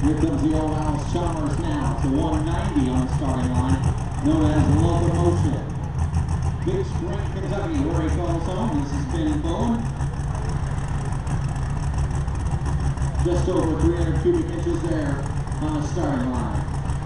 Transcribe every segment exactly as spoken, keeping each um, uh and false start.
Here comes the old Alice Chalmers now to one ninety on the starting line, known as Locomotion. Big Spring, Kentucky, where he calls home. This has been Bowen. Just over three hundred cubic inches there on the starting line.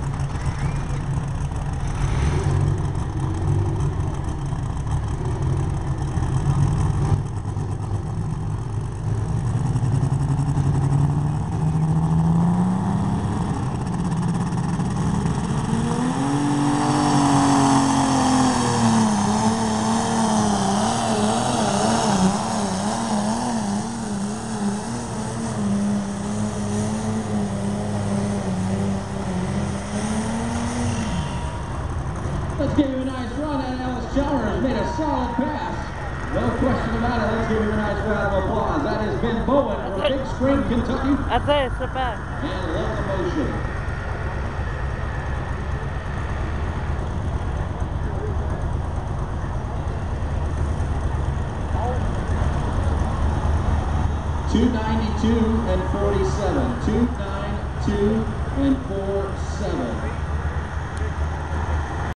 Let's give him a nice run, and Alice Chalmers made a solid pass. No question about it. Let's give him a nice round of applause. That has been Bowen from Big Spring, Kentucky. That's it, sit back. And Locomotion. two ninety-two and forty-seven. two ninety-two and forty-seven.